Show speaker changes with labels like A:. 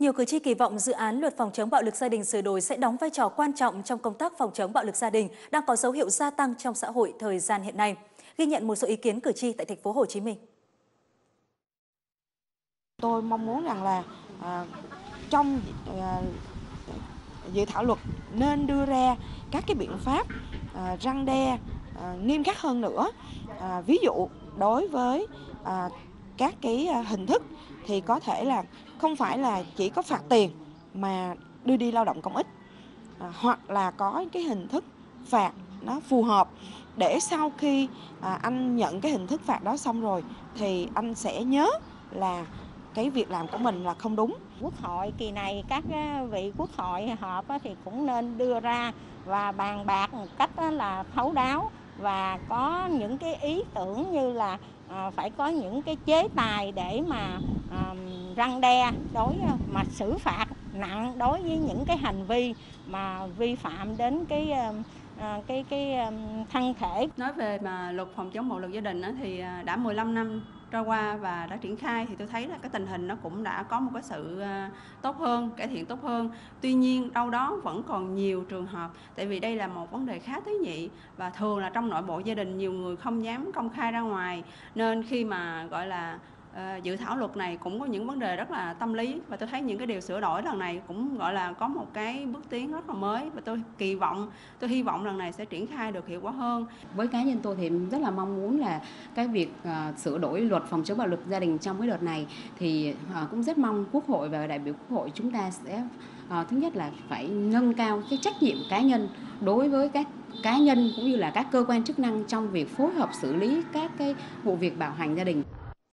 A: Nhiều cử tri kỳ vọng dự án luật phòng chống bạo lực gia đình sửa đổi sẽ đóng vai trò quan trọng trong công tác phòng chống bạo lực gia đình đang có dấu hiệu gia tăng trong xã hội thời gian hiện nay. Ghi nhận một số ý kiến cử tri tại thành phố Hồ Chí Minh.
B: Tôi mong muốn rằng là trong dự thảo luật nên đưa ra các cái biện pháp răn đe nghiêm khắc hơn nữa. Ví dụ đối với các cái hình thức thì có thể là không phải là chỉ có phạt tiền mà đưa đi lao động công ích, hoặc là có cái hình thức phạt nó phù hợp để sau khi anh nhận cái hình thức phạt đó xong rồi thì anh sẽ nhớ là cái việc làm của mình là không đúng.
C: Quốc hội kỳ này các vị quốc hội họp thì cũng nên đưa ra và bàn bạc một cách là thấu đáo và có những cái ý tưởng như là phải có những cái chế tài để mà răn đe mà xử phạt nặng đối với những cái hành vi mà vi phạm đến cái thân thể.
D: Nói về mà luật phòng chống bạo lực gia đình thì đã 15 năm trôi qua và đã triển khai thì tôi thấy là cái tình hình nó cũng đã có một cái sự tốt hơn, cải thiện tốt hơn. Tuy nhiên đâu đó vẫn còn nhiều trường hợp, tại vì đây là một vấn đề khá tế nhị và thường là trong nội bộ gia đình nhiều người không dám công khai ra ngoài, nên khi mà gọi là dự thảo luật này cũng có những vấn đề rất là tâm lý, và tôi thấy những cái điều sửa đổi lần này cũng gọi là có một cái bước tiến rất là mới, và tôi hy vọng lần này sẽ triển khai được hiệu quả hơn.
E: Với cá nhân tôi thì rất là mong muốn là cái việc sửa đổi luật phòng chống bạo lực gia đình trong cái đợt này thì cũng rất mong Quốc hội và đại biểu Quốc hội chúng ta sẽ thứ nhất là phải nâng cao cái trách nhiệm cá nhân đối với các cá nhân cũng như là các cơ quan chức năng trong việc phối hợp xử lý các cái vụ việc bạo hành gia đình.